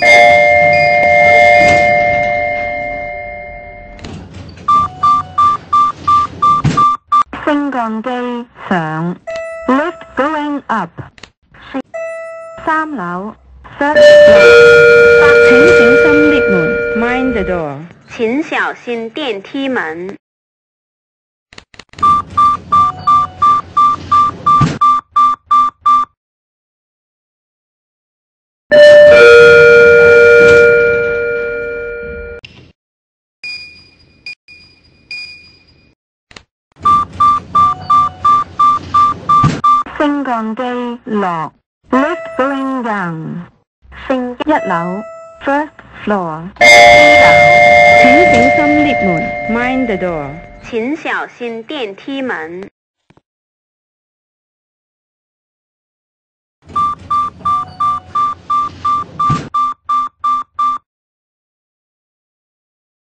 升降機上 ，lift going up。3樓 ，third floor。請小心 lift 門 ，mind the door。 请小心电梯门。 升降機落 ，lift going down。升1樓 ，first floor。請小心 lift 門 ，mind the door。 请小心电梯门。